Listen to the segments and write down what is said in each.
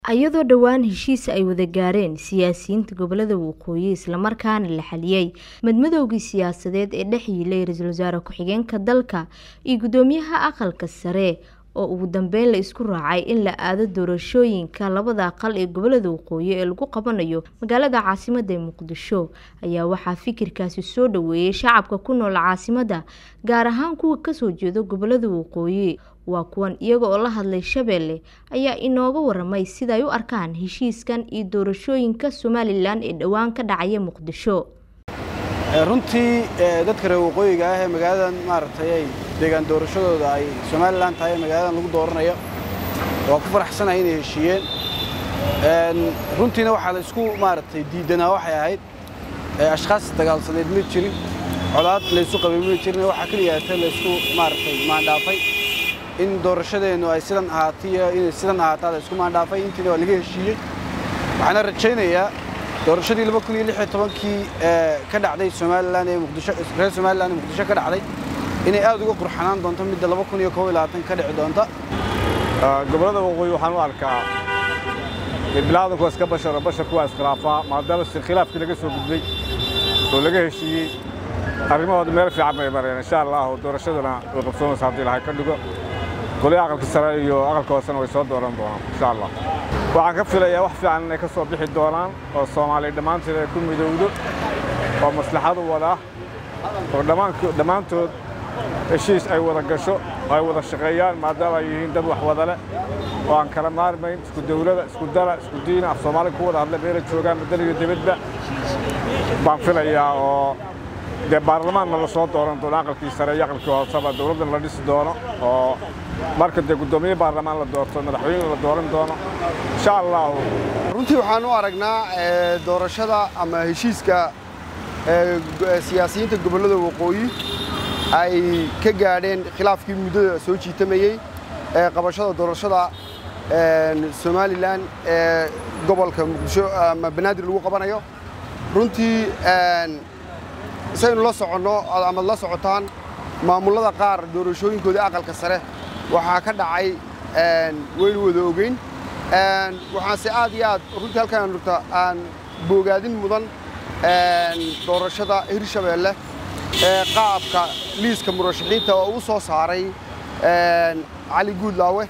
ayadoo dhawaan heshiis ay wada gaareen siyaasiyiinta gobolada waqooyi isla markaana la xaliyay madmadowgii siyaasadeed ee dhex yiilay ra'iisul wasaare ku-xigeenka dalka iyo gudoomiyaha aqalka sare oo ugu dambeyn la isku raacay in la aado doorashooyinka labada aqal ee gobolada waqooyi ee lagu qabanayo magaalada caasimadda Muqdisho ayaa waxaa fikirkaasi soo dhaweeyay shacabka ku nool caasimadda gaar ahaan kuwa ka soo jeeda gobolada waqooyi waa kuwan iyaga oo la hadlay Shabeelle ayaa inooga waramay sida ay u arkaan heshiiskan iyo doorashooyinka Somaliland ee dhawaan ka dhacaya Muqdisho runtii dadka reer waqooyiga ah ee magaaladan maartay ay deegaan doorashadooda ay Somaliland tahay magaaladan lagu dooranayo waa ku faraxsanahay inay heshiiyeen runtiina waxa la isku maartay diidanaa waxay ahayd ashqaas dagaalsaneed ma jirin colaad la isku qabay ma jirin waxa kaliya la isku maartay maandhaafay in doorashadeenu ay sidan ahaataa la isku maandhaafay intii waa laga heshiiyay waxaan rajaynayaa doorashadii 2016 ka dhacday Somaliland ee Muqdisho reer Somaliland ee Muqdisho ka dhacday inay aad uga qurxanaan doonto midda 2021 ka dhici doonta gobolada waqooyi waxaan u arkaa bilaadan ku iska bashar ku iskhilaafa maadaama si khilaafkii laga soo gudbay oo laga heshiiyay arrimahooda meel fiican bay mareen insha Allah doorashadana way qabsoonaysaa hadii la ka dhigo qolay aqalka sare iyo aqalka hoosena way soo dooran doonaan insha Allah waxaan ka filayaa wax fiican inay ka soo bixi doonaan oo Soomaaliya dhamaanteed ay ku midowdo oo maslaxad wada oo dhamaantood heshiis ay wada gasho ay wada shaqeeyaan maadaama ay yihiin dad wax wada leh oo aan kala maarmayn isku dawladda isku dara isku diin af Soomaali ku wada hadla beera joogaan madaniga dibadda baan filayaa oo de baarlamaanka la soo dooran doono aqalkii sare iyo aqalkii hoose dawladda la dhisi doono oo marka de gudoomiye baarlamaan la doorto madaxweyne la dooran doono insha Allah runtii waxaan u aragnaa doorashada ama heshiiska siyaasiyiinta gobolada waqooyi ay ka gaadheen khilaafkii muddada soo jiitamayay qabashada doorashada Somaliland ee gobolka Muqdisho ama Banaadir lagu qabanayo runtii saynu la socono ama la socotaan maamulada qaar doorashooyinkooda aqalka sare waxa ka dhacay weyl wada ogeyn waxaan si aad iyo aad runtii halkaan nurta aan boogaadin mudan doorashada Hirshabeelle qaabka liiska murashaxiinta oo uu soo saaray Ali Guudlaawe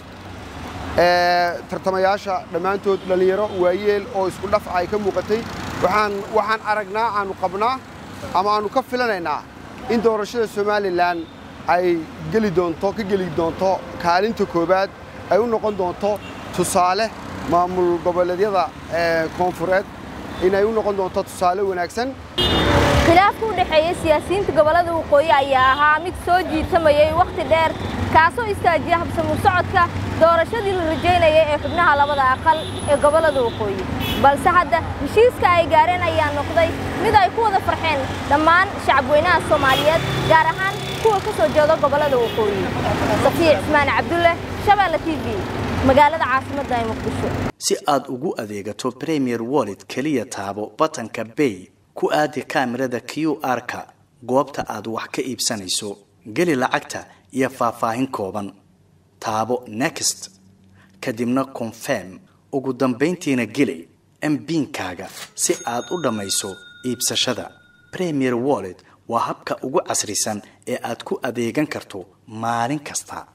tartamayaasha dhamaantood dhalinyaro waayeel oo isku dhaf ay ka muuqatay waxaan aragnaa aanu qabnaa ama aanu ka filanaynaa in doorashada Somaliland ay geli doonto kaalinta koobaad ay u noqon doonto tusaale maamul goboleedyada koonfureed inay u noqon doonto tusaale wanaagsan khilaafku u dhaxeeyay siyaasiyiinta gobolada waqooyi ayaa ahaa mid soo jiitamayay waqti dheer kaasoo istaajiyay habsami socodka doorashadii la rajeynayay ee xubnaha labada aqal ee gobolada waqooyi balse hadda heshiiska ay gaareen ayaa noqday mid ay ku wada farxeen dhammaan shacabweynaha Soomaaliyeed gaar ahaan kuwa ka soo jeeda gobolada waqooyi Safiya Ismaan Cabdulle Shabeelle TV magaalada caasimadda ee Muqdisho si aad ugu adeegato Premier Wallet kaliya taabo batanka Pay ku aadi kaamirada QR-ka goobta aad wax ka iibsanayso gali lacagta iyo faahfaahin kooban taabo Next kadibna Confirm ugu dambeyntiina gali MPin-kaaga si aad u dhamayso iibsashada Premier Wallet waa habka ugu casrisan ee aad ku adeegan karto maalin kasta